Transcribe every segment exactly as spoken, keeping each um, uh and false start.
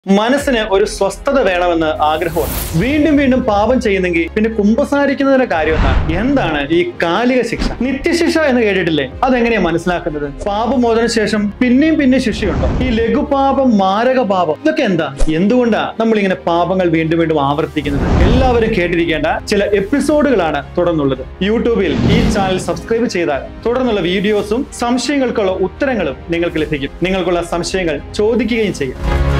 മനസ്സിന് ഒരു സ്വസ്ഥത വേണമെന്ന് ആഗ്രഹമുണ്ട്. വീണ്ടും വീണ്ടും പാപം ചെയ്യുന്നെങ്കിൽ പിന്നെ കുമ്പസാരിക്കുന്നതിന്റെ കാര്യം എന്താണ്? എന്താണ് ഈ കാലിക ശിക്ഷ? നിത്യശിക്ഷ എന്ന് കേട്ടിട്ടില്ലേ? അതെങ്ങനെയാ മനസ്സിലാക്കുന്നത്? പാപമോചന ശേഷം പിന്നെയും പിന്നെ ശിക്ഷയുണ്ടോ? ഈ ലഘുപാപം, മാരക പാപം, ഇതൊക്കെ എന്താ? എന്തുകൊണ്ടാ നമ്മൾ ഇങ്ങനെ പാപങ്ങൾ വീണ്ടും വീണ്ടും ആവർത്തിക്കുന്നത്? എല്ലാവരും കേട്ടിരിക്കേണ്ട ചില എപ്പിസോഡുകളാണ് തുടർന്നുള്ളത്. യൂട്യൂബിൽ ഈ ചാനൽ സബ്സ്ക്രൈബ് ചെയ്താൽ തുടർന്നുള്ള വീഡിയോസും സംശയങ്ങൾക്കുള്ള ഉത്തരങ്ങളും നിങ്ങൾക്ക് ലഭിക്കും. നിങ്ങൾക്കുള്ള സംശയങ്ങൾ ചോദിക്കുകയും ചെയ്യും.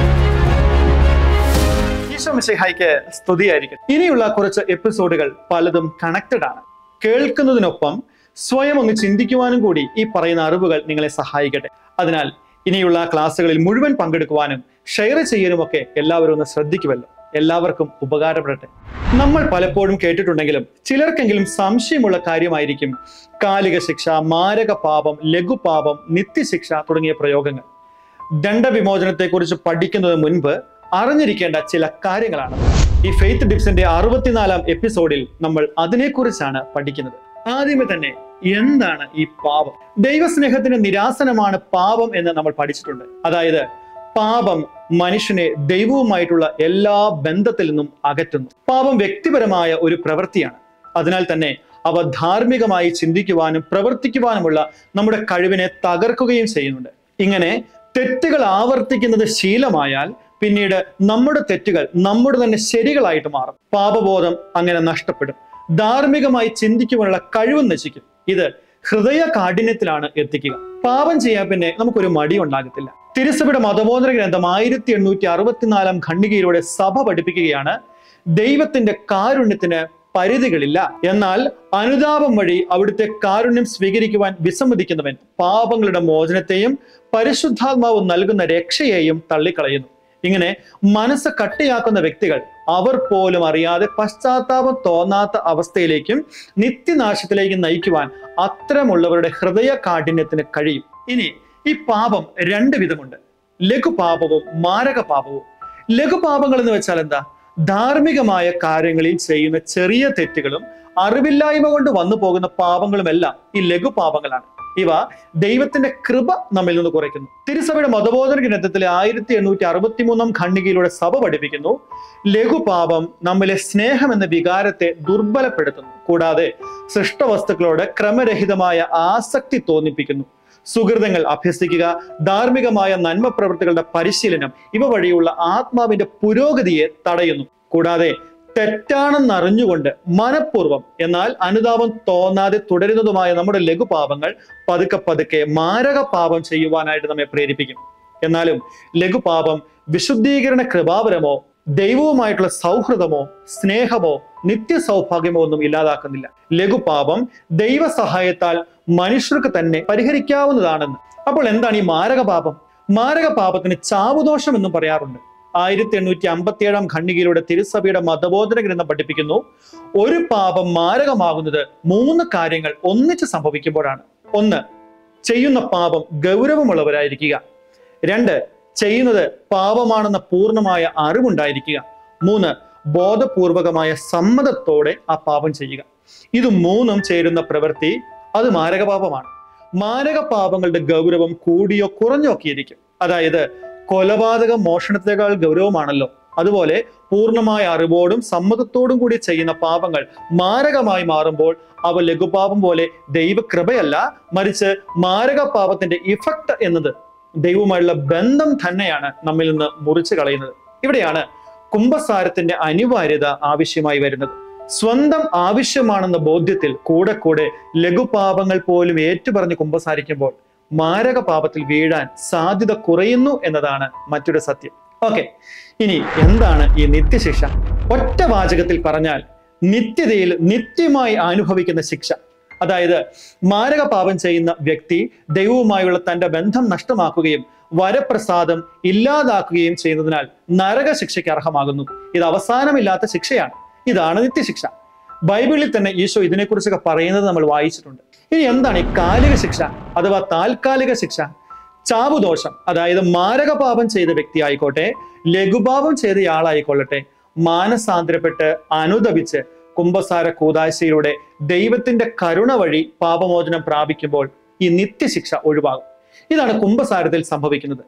സ്തുതിയായിരിക്കും. ഇനിയുള്ള കുറച്ച് എപ്പിസോഡുകൾ പലതും കണക്റ്റഡ് ആണ്. കേൾക്കുന്നതിനൊപ്പം സ്വയം ഒന്ന് ചിന്തിക്കുവാനും കൂടി ഈ പറയുന്ന അറിവുകൾ നിങ്ങളെ സഹായിക്കട്ടെ. അതിനാൽ ഇനിയുള്ള ക്ലാസ്സുകളിൽ മുഴുവൻ പങ്കെടുക്കുവാനും ഷെയർ ചെയ്യാനുമൊക്കെ എല്ലാവരും ഒന്ന് ശ്രദ്ധിക്കുമല്ലോ. എല്ലാവർക്കും ഉപകാരപ്പെടട്ടെ. നമ്മൾ പലപ്പോഴും കേട്ടിട്ടുണ്ടെങ്കിലും ചിലർക്കെങ്കിലും സംശയമുള്ള കാര്യമായിരിക്കും കാലിക ശിക്ഷ, മാരക പാപം, ലഘുപാപം, നിത്യശിക്ഷ തുടങ്ങിയ പ്രയോഗങ്ങൾ. ദണ്ഡവിമോചനത്തെക്കുറിച്ച് പഠിക്കുന്നതിന് മുൻപ് അറിഞ്ഞിരിക്കേണ്ട ചില കാര്യങ്ങളാണ്. ഈ ഫെയ്ത്ത് ടിപ്സിന്റെ അറുപത്തിനാലാം എപ്പിസോഡിൽ നമ്മൾ അതിനെക്കുറിച്ചാണ് പഠിക്കുന്നത്. ആദ്യമേ തന്നെ എന്താണ് ഈ പാപം? ദൈവസ്നേഹത്തിന്റെ നിരാസനമാണ് പാപം എന്ന് നമ്മൾ പഠിച്ചിട്ടുണ്ട്. അതായത് പാപം മനുഷ്യനെ ദൈവവുമായിട്ടുള്ള എല്ലാ ബന്ധത്തിൽ നിന്നും അകറ്റുന്നു. പാപം വ്യക്തിപരമായ ഒരു പ്രവൃത്തിയാണ്. അതിനാൽ തന്നെ അവ ധാർമ്മികമായി ചിന്തിക്കുവാനും പ്രവർത്തിക്കുവാനുമുള്ള നമ്മുടെ കഴിവിനെ തകർക്കുകയും ചെയ്യുന്നുണ്ട്. ഇങ്ങനെ തെറ്റുകൾ ആവർത്തിക്കുന്നത് ശീലമായാൽ പിന്നീട് നമ്മുടെ തെറ്റുകൾ നമ്മുടെ തന്നെ ശരികളായിട്ട് മാറും. പാപബോധം അങ്ങനെ നഷ്ടപ്പെടും. ധാർമ്മികമായി ചിന്തിക്കുവാനുള്ള കഴിവ് നശിക്കും. ഇത് ഹൃദയ കാഠിന്യത്തിലാണ് എത്തിക്കുക. പാപം ചെയ്യാൻ പിന്നെ നമുക്കൊരു മടി ഉണ്ടാകത്തില്ല. തിരുസഭയുടെ മതബോധന ഗ്രന്ഥം ആയിരത്തി എണ്ണൂറ്റി അറുപത്തിനാലാം ഖണ്ഡികയിലൂടെ സഭ പഠിപ്പിക്കുകയാണ്, ദൈവത്തിന്റെ കാരുണ്യത്തിന് പരിധികളില്ല. എന്നാൽ അനുതാപം വഴി അവിടുത്തെ കാരുണ്യം സ്വീകരിക്കുവാൻ വിസമ്മതിക്കുന്നവൻ പാപങ്ങളുടെ മോചനത്തെയും പരിശുദ്ധാത്മാവ് നൽകുന്ന രക്ഷയെയും തള്ളിക്കളയുന്നു. ഇങ്ങനെ മനസ്സ് കട്ടിയാക്കുന്ന വ്യക്തികൾ അവർ പോലും അറിയാതെ പശ്ചാത്താപം തോന്നാത്ത അവസ്ഥയിലേക്കും നിത്യനാശത്തിലേക്കും നയിക്കുവാൻ അത്തരമുള്ളവരുടെ ഹൃദയ കാഠിന്യത്തിന് കഴിയും. ഇനി ഈ പാപം രണ്ട് വിധമുണ്ട്: ലഘുപാപവും മാരക പാപവും. ലഘുപാപങ്ങൾ എന്ന് വെച്ചാൽ എന്താ? ധാർമ്മികമായ കാര്യങ്ങളിൽ ചെയ്യുന്ന ചെറിയ തെറ്റുകളും അറിവില്ലായ്മ കൊണ്ട് വന്നു പോകുന്ന പാപങ്ങളുമെല്ലാം ഈ ലഘുപാപങ്ങളാണ്. ഇവ ദൈവത്തിന്റെ കൃപ നമ്മിൽ നിന്ന് കുറയ്ക്കുന്നു. തിരുസഭയുടെ മതബോധന ഗ്രന്ഥത്തിലെ ആയിരത്തി എണ്ണൂറ്റി അറുപത്തി മൂന്നാം ഖണ്ഡികയിലൂടെ സഭ പഠിപ്പിക്കുന്നു, ലഘുപാപം നമ്മിലെ സ്നേഹം എന്ന വികാരത്തെ ദുർബലപ്പെടുത്തുന്നു. കൂടാതെ സൃഷ്ടവസ്തുക്കളോട് ക്രമരഹിതമായ ആസക്തി തോന്നിപ്പിക്കുന്നു. സുഹൃതങ്ങൾ അഭ്യസിക്കുക, ധാർമ്മികമായ നന്മ പ്രവൃത്തികളുടെ പരിശീലനം ഇവ വഴിയുള്ള ആത്മാവിന്റെ പുരോഗതിയെ തടയുന്നു. കൂടാതെ തെറ്റാണെന്നറിഞ്ഞുകൊണ്ട് മനഃപൂർവ്വം എന്നാൽ അനുതാപം തോന്നാതെ തുടരുന്നതുമായ നമ്മുടെ ലഘുപാപങ്ങൾ പതുക്കെ പതുക്കെ മാരക പാപം ചെയ്യുവാനായിട്ട് നമ്മെ പ്രേരിപ്പിക്കും. എന്നാലും ലഘുപാപം വിശുദ്ധീകരണ കൃപാവരമോ ദൈവവുമായിട്ടുള്ള സൗഹൃദമോ സ്നേഹമോ നിത്യ സൗഭാഗ്യമോ ഒന്നും ഇല്ലാതാക്കുന്നില്ല. ലഘുപാപം ദൈവ സഹായത്താൽ മനുഷ്യർക്ക് തന്നെ പരിഹരിക്കാവുന്നതാണെന്ന്. അപ്പോൾ എന്താണ് ഈ മാരക പാപം? മാരക പാപത്തിന് ചാവുദോഷം എന്നും പറയാറുണ്ട്. ആയിരത്തി എണ്ണൂറ്റി അമ്പത്തി ഏഴാം ഖണ്ഡികയിലൂടെ തിരുസഭയുടെ മതബോധന ഗ്രന്ഥം പഠിപ്പിക്കുന്നു, ഒരു പാപം മാരകമാകുന്നത് മൂന്ന് കാര്യങ്ങൾ ഒന്നിച്ച് സംഭവിക്കുമ്പോഴാണ്. ഒന്ന്, ചെയ്യുന്ന പാപം ഗൗരവമുള്ളവരായിരിക്കുക. രണ്ട്, ചെയ്യുന്നത് പാപമാണെന്ന പൂർണ്ണമായ അറിവുണ്ടായിരിക്കുക. മൂന്ന്, ബോധപൂർവകമായ സമ്മതത്തോടെ ആ പാപം ചെയ്യുക. ഇത് മൂന്നും ചേരുന്ന പ്രവൃത്തി അത് മാരകപാപമാണ്. മാരക പാപങ്ങളുടെ ഗൗരവം കൂടിയോ കുറഞ്ഞോ ഒക്കെ ഇരിക്കും. അതായത് കൊലപാതകം മോഷണത്തെക്കാൾ ഗൗരവമാണല്ലോ, അതുപോലെ പൂർണ്ണമായ അറിവോടും സമ്മതത്തോടും കൂടി ചെയ്യുന്ന പാപങ്ങൾ മാരകമായി മാറുമ്പോൾ അവ ലഘുപാപം പോലെ ദൈവകൃപയല്ല, മറിച്ച് മാരക പാപത്തിന്റെ ഇഫക്റ്റ് എന്നത് ദൈവവുമായുള്ള ബന്ധം തന്നെയാണ് നമ്മിൽ നിന്ന് മുറിച്ചു കളയുന്നത്. ഇവിടെയാണ് കുമ്പസാരത്തിന്റെ അനിവാര്യത ആവശ്യമായി വരുന്നത്. സ്വന്തം ആവശ്യമാണെന്ന ബോധ്യത്തിൽ കൂടെ കൂടെ ലഘുപാപങ്ങൾ പോലും ഏറ്റുപറഞ്ഞ് കുമ്പസാരിക്കുമ്പോൾ മാരക പാപത്തിൽ വീഴാൻ സാധ്യത കുറയുന്നു എന്നതാണ് മറ്റൊരു സത്യം. ഓക്കെ, ഇനി എന്താണ് ഈ നിത്യശിക്ഷ? ഒറ്റ വാചകത്തിൽ പറഞ്ഞാൽ നിത്യതയിൽ നിത്യമായി അനുഭവിക്കുന്ന ശിക്ഷ. അതായത് മാരക പാപം ചെയ്യുന്ന വ്യക്തി ദൈവവുമായുള്ള തന്റെ ബന്ധം നഷ്ടമാക്കുകയും വരപ്രസാദം ഇല്ലാതാക്കുകയും ചെയ്യുന്നതിനാൽ നരക ശിക്ഷയ്ക്ക് അർഹമാകുന്നു. ഇത് അവസാനമില്ലാത്ത ശിക്ഷയാണ്. ഇതാണ് നിത്യശിക്ഷ. ബൈബിളിൽ തന്നെ ഈശോ ഇതിനെക്കുറിച്ചൊക്കെ പറയുന്നത് നമ്മൾ വായിച്ചിട്ടുണ്ട്. ഇനി എന്താണ് ഈ കാലിക ശിക്ഷ അഥവാ താൽക്കാലിക ശിക്ഷ? ചാവുദോഷം, അതായത് മാരക പാപം ചെയ്ത വ്യക്തി ആയിക്കോട്ടെ ലഘുപാപം ചെയ്തയാളായിക്കൊള്ളട്ടെ, മാനസാന്തരപ്പെട്ട് അനുദപിച്ച് കുമ്പസാര കൂദാശയിലൂടെ ദൈവത്തിന്റെ കരുണ വഴി പാപമോചനം പ്രാപിക്കുമ്പോൾ ഈ നിത്യശിക്ഷ ഒഴിവാകും. ഇതാണ് കുമ്പസാരത്തിൽ സംഭവിക്കുന്നത്.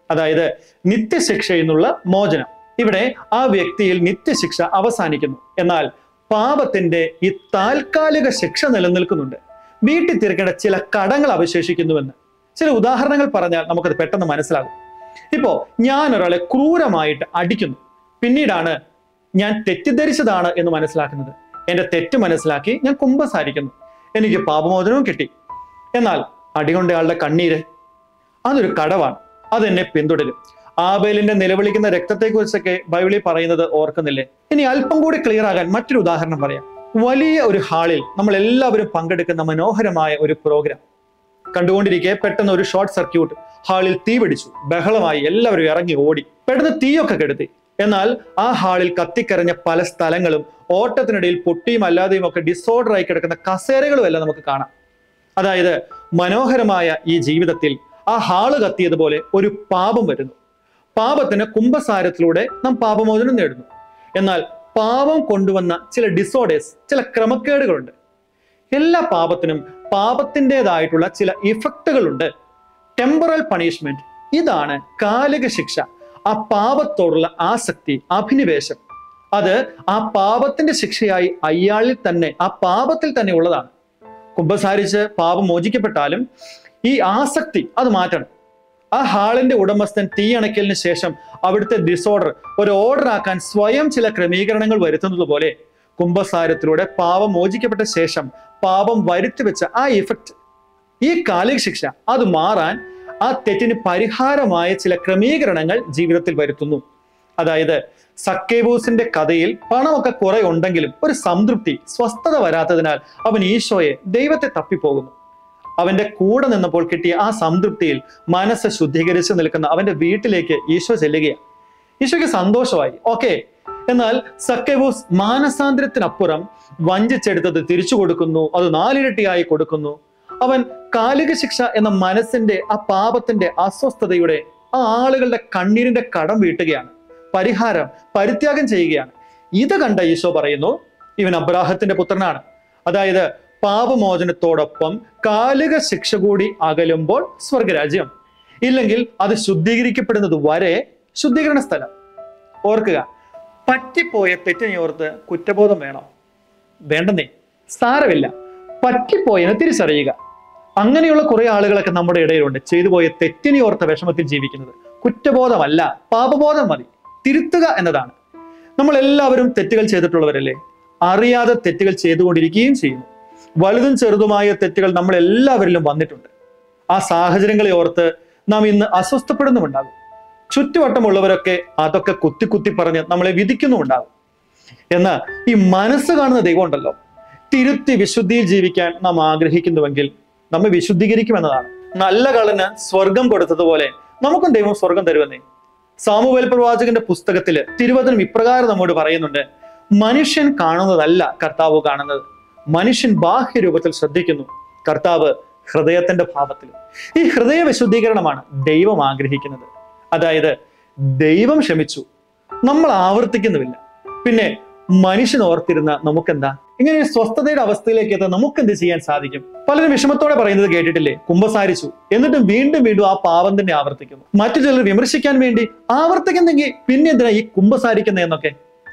അതായത് നിത്യശിക്ഷയിൽ നിന്നുള്ള മോചനം. ഇവിടെ ആ വ്യക്തിയിൽ നിത്യശിക്ഷ അവസാനിക്കുന്നു. എന്നാൽ പാപത്തിന്റെ ഈ താൽക്കാലിക ശിക്ഷ നിലനിൽക്കുന്നുണ്ട്. വീട്ടിൽ തീർക്കേണ്ട ചില കടങ്ങൾ അവശേഷിക്കുന്നുവെന്ന് ചില ഉദാഹരണങ്ങൾ പറഞ്ഞാൽ നമുക്കത് പെട്ടെന്ന് മനസ്സിലാകും. ഇപ്പോ ഞാൻ ഒരാളെ ക്രൂരമായിട്ട് അടിക്കുന്നു. പിന്നീടാണ് ഞാൻ തെറ്റിദ്ധരിച്ചതാണ് എന്ന് മനസ്സിലാക്കുന്നത്. എന്റെ തെറ്റ് മനസ്സിലാക്കി ഞാൻ കുമ്പസാരിക്കുന്നു. എനിക്ക് പാപമോചനവും കിട്ടി. എന്നാൽ അടികൊണ്ടയാളുടെ കണ്ണീര് അതൊരു കടവാണ്. അതെന്നെ പിന്തുടരും. ആബേലിന്റെ നിലവിളിക്കുന്ന രക്തത്തെക്കുറിച്ചൊക്കെ ബൈബിളിൽ പറയുന്നത് ഓർക്കുന്നില്ലേ? ഇനി അല്പം കൂടി ക്ലിയർ ആകാൻ മറ്റൊരു ഉദാഹരണം പറയാം. വലിയ ഒരു ഹാളിൽ നമ്മൾ എല്ലാവരും പങ്കെടുക്കുന്ന മനോഹരമായ ഒരു പ്രോഗ്രാം കണ്ടുകൊണ്ടിരിക്കെ പെട്ടെന്ന് ഒരു ഷോർട്ട് സർക്യൂട്ട്, ഹാളിൽ തീ പിടിച്ചു, ബഹളമായി, എല്ലാവരും ഇറങ്ങി ഓടി, പെട്ടെന്ന് തീയൊക്കെ കെടുത്തി. എന്നാൽ ആ ഹാളിൽ കത്തിക്കരഞ്ഞ പല സ്ഥലങ്ങളും ഓട്ടത്തിനിടയിൽ പൊട്ടിയും അല്ലാതെയും ഒക്കെ ഡിസോർഡർ ആയി കിടക്കുന്ന കസേരകളും എല്ലാം നമുക്ക് കാണാം. അതായത് മനോഹരമായ ഈ ജീവിതത്തിൽ ആ ഹാള് കത്തിയതുപോലെ ഒരു പാപം വരുന്നു. പാപത്തിന് കുംഭസാരത്തിലൂടെ നാം പാപമോചനം നേടുന്നു. എന്നാൽ പാപം കൊണ്ടുവന്ന ചില ഡിസോർഡേഴ്സ്, ചില ക്രമക്കേടുകളുണ്ട്. എല്ലാ പാപത്തിനും പാപത്തിൻ്റെതായിട്ടുള്ള ചില ഇഫക്റ്റുകളുണ്ട്. ടെമ്പറൽ പണിഷ്മെന്റ്, ഇതാണ് കാലിക ശിക്ഷ. ആ പാപത്തോടുള്ള ആസക്തി, അഭിനിവേശം, അത് ആ പാപത്തിന്റെ ശിക്ഷയായി അയാളിൽ തന്നെ, ആ പാപത്തിൽ തന്നെ ഉള്ളതാണ്. കുമ്പസാരിച്ച് പാപം മോചിക്കപ്പെട്ടാലും ഈ ആസക്തി അത് മാറ്റണം. ആ ഹാളിന്റെ ഉടമസ്ഥൻ തീയണയ്ക്കലിന് ശേഷം അവിടുത്തെ ഡിസോർഡർ ഒരു ഓർഡർ ആക്കാൻ സ്വയം ചില ക്രമീകരണങ്ങൾ വരുത്തുന്നത് പോലെ കുംഭസാരത്തിലൂടെ പാപം മോചിക്കപ്പെട്ട ശേഷം പാപം വരുത്തി വെച്ച ആ ഇഫക്റ്റ്, ഈ കാലിക ശിക്ഷ അത് മാറാൻ ആ തെറ്റിന് പരിഹാരമായ ചില ക്രമീകരണങ്ങൾ ജീവിതത്തിൽ വരുത്തുന്നു. അതായത് സക്കേബൂസിന്റെ കഥയിൽ പണമൊക്കെ കുറെ ഉണ്ടെങ്കിലും ഒരു സംതൃപ്തി, സ്വസ്ഥത വരാത്തതിനാൽ അവൻ ഈശോയെ, ദൈവത്തെ തപ്പിപ്പോകുന്നു. അവന്റെ കൂടെ നിന്നപ്പോൾ കിട്ടിയ ആ സംതൃപ്തിയിൽ മനസ്സ് ശുദ്ധീകരിച്ച് നിൽക്കുന്ന അവന്റെ വീട്ടിലേക്ക് ഈശോ ചെല്ലുകയാണ്. ഈശോയ്ക്ക് സന്തോഷമായി, ഓക്കെ. എന്നാൽ സക്കേബൂസ് മാനസാന്തരത്തിനപ്പുറം വഞ്ചിച്ചെടുത്തത് തിരിച്ചു കൊടുക്കുന്നു, അത് നാലിരട്ടിയായി കൊടുക്കുന്നു. അവൻ കാലിക ശിക്ഷ എന്ന മനസ്സിന്റെ ആ പാപത്തിന്റെ അസ്വസ്ഥതയുടെ ആ ആളുകളുടെ കണ്ണീരിന്റെ കടം വീട്ടുകയാണ്, പരിഹാരം, പരിത്യാഗം ചെയ്യുകയാണ്. ഇത് കണ്ട ഈശോ പറയുന്നു, ഇവൻ അബ്രാഹത്തിന്റെ പുത്രനാണ്. അതായത് പാപമോചനത്തോടൊപ്പം കാലിക ശിക്ഷ കൂടി അകലുമ്പോൾ സ്വർഗരാജ്യം, ഇല്ലെങ്കിൽ അത് ശുദ്ധീകരിക്കപ്പെടുന്നത് വരെ ശുദ്ധീകരണ സ്ഥലം. ഓർക്കുക, പറ്റിപ്പോയ തെറ്റിനെയോർത്ത് കുറ്റബോധം വേണോ? വേണ്ടെന്നേ, സാരമില്ല. പറ്റിപ്പോയെന്ന് തിരിച്ചറിയുക. അങ്ങനെയുള്ള കുറെ ആളുകളൊക്കെ നമ്മുടെ ഇടയിലുണ്ട്, ചെയ്തു പോയ തെറ്റിനെ ഓർത്ത വിഷമത്തിൽ ജീവിക്കുന്നത്. കുറ്റബോധമല്ല, പാപബോധം മതി. തിരുത്തുക എന്നതാണ്. നമ്മൾ എല്ലാവരും തെറ്റുകൾ ചെയ്തിട്ടുള്ളവരല്ലേ? അറിയാതെ തെറ്റുകൾ ചെയ്തുകൊണ്ടിരിക്കുകയും ചെയ്യുന്നു. വലുതും ചെറുതുമായ തെറ്റുകൾ നമ്മൾ എല്ലാവരിലും വന്നിട്ടുണ്ട്. ആ സാഹചര്യങ്ങളെ ഓർത്ത് നാം ഇന്ന് അസ്വസ്ഥപ്പെടുന്നുമുണ്ടാകും. ചുറ്റുവട്ടമുള്ളവരൊക്കെ അതൊക്കെ കുത്തി കുത്തി പറഞ്ഞ് നമ്മളെ വിധിക്കുന്നുമുണ്ടാകും. എന്നാൽ ഈ മനസ്സ് കാണുന്ന ദൈവം ഉണ്ടല്ലോ, തിരുത്തി വിശുദ്ധിയിൽ ജീവിക്കാൻ നാം ആഗ്രഹിക്കുന്നുവെങ്കിൽ നമ്മെ വിശുദ്ധീകരിക്കുമെന്നതാണ്. നല്ല കള്ളന് സ്വർഗം കൊടുത്തതുപോലെ നമുക്കും ദൈവം സ്വർഗം തരുമെന്നേ. സാമുവേൽ പ്രവാചകന്റെ പുസ്തകത്തില് തിരുവചനം ഇപ്രകാരം നമ്മോട് പറയുന്നുണ്ട്, മനുഷ്യൻ കാണുന്നതല്ല കർത്താവ് കാണുന്നത്, മനുഷ്യൻ ബാഹ്യരൂപത്തിൽ ശ്രദ്ധിക്കുന്നു, കർത്താവ് ഹൃദയത്തിന്റെ ഭാവത്തിൽ. ഈ ഹൃദയ വിശുദ്ധീകരണമാണ് ദൈവം ആഗ്രഹിക്കുന്നത്. അതായത് ദൈവം ക്ഷമിച്ചു, നമ്മൾ ആവർത്തിക്കുന്നുമില്ല. പിന്നെ മനുഷ്യൻ ഓർത്തിരുന്ന നമുക്കെന്താ? ഇങ്ങനെ സ്വസ്ഥതയുടെ അവസ്ഥയിലേക്ക് എത്താൻ നമുക്ക് എന്ത് ചെയ്യാൻ സാധിക്കും? പലരും വിഷമത്തോടെ പറയുന്നത് കേട്ടിട്ടില്ലേ? കുമ്പസാരിച്ചു എന്നിട്ടും വീണ്ടും വീണ്ടും ആ പാപം തന്നെ ആവർത്തിക്കുന്നു. മറ്റു ചിലർ വിമർശിക്കാൻ വേണ്ടി ആവർത്തിക്കുന്നെങ്കിൽ പിന്നെ എന്തിനാ ഈ കുമ്പസാരിക്കുന്നത് എന്നൊക്കെ.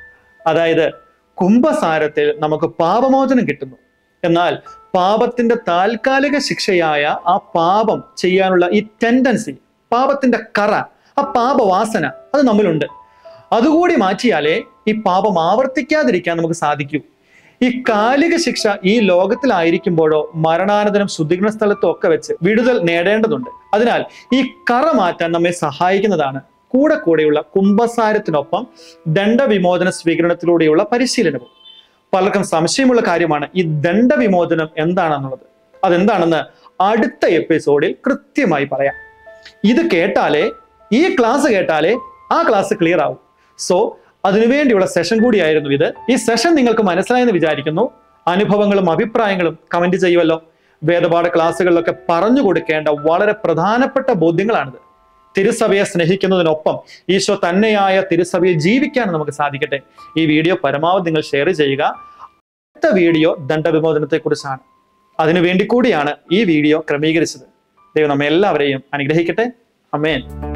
അതായത് കുംഭസാരത്തിൽ നമുക്ക് പാപമോചനം കിട്ടുന്നു. എന്നാൽ പാപത്തിന്റെ താൽക്കാലിക ശിക്ഷയായ ആ പാപം ചെയ്യാനുള്ള ഈ ടെൻഡൻസി, പാപത്തിന്റെ കറ, ആ പാപവാസന അത് നമ്മളുണ്ട്. അതുകൂടി മാറ്റിയാലേ ഈ പാപം ആവർത്തിക്കാതിരിക്കാൻ നമുക്ക് സാധിക്കൂ. ഈ കാലിക ശിക്ഷ ഈ ലോകത്തിലായിരിക്കുമ്പോഴോ മരണാനന്തരം ശുദ്ധീകരണ സ്ഥലത്തോ ഒക്കെ വെച്ച് വിടുതൽ നേടേണ്ടതുണ്ട്. അതിനാൽ ഈ കറ മാറ്റാൻ നമ്മെ സഹായിക്കുന്നതാണ് കൂടെ കൂടെയുള്ള കുംഭസാരത്തിനൊപ്പം ദണ്ഡവിമോചന സ്വീകരണത്തിലൂടെയുള്ള പരിശീലനവും. പലർക്കും സംശയമുള്ള കാര്യമാണ് ഈ ദണ്ഡവിമോചനം എന്താണെന്നുള്ളത്. അതെന്താണെന്ന് അടുത്ത എപ്പിസോഡിൽ കൃത്യമായി പറയാം. ഇത് കേട്ടാലേ, ഈ ക്ലാസ് കേട്ടാലേ ആ ക്ലാസ് ക്ലിയർ ആവും. സോ അതിനുവേണ്ടിയുള്ള സെഷൻ കൂടിയായിരുന്നു ഇത്. ഈ സെഷൻ നിങ്ങൾക്ക് മനസ്സിലായെന്ന് വിചാരിക്കുന്നു. അനുഭവങ്ങളും അഭിപ്രായങ്ങളും കമന്റ് ചെയ്യുമല്ലോ. വേദപാഠ ക്ലാസ്സുകളിലൊക്കെ പറഞ്ഞു കൊടുക്കേണ്ട വളരെ പ്രധാനപ്പെട്ട ബോധ്യങ്ങളാണിത്. തിരുസഭയെ സ്നേഹിക്കുന്നതിനൊപ്പം ഈശോ തന്നെയായ തിരുസഭയെ ജീവിക്കാൻ നമുക്ക് സാധിക്കട്ടെ. ഈ വീഡിയോ പരമാവധി നിങ്ങൾ ഷെയർ ചെയ്യുക. അടുത്ത വീഡിയോ ദണ്ഡവിമോചനത്തെ കുറിച്ചാണ്. അതിനു വേണ്ടി കൂടിയാണ് ഈ വീഡിയോ ക്രമീകരിച്ചത്. ദൈവം നമ്മെ എല്ലാവരെയും അനുഗ്രഹിക്കട്ടെ. ആമേൻ.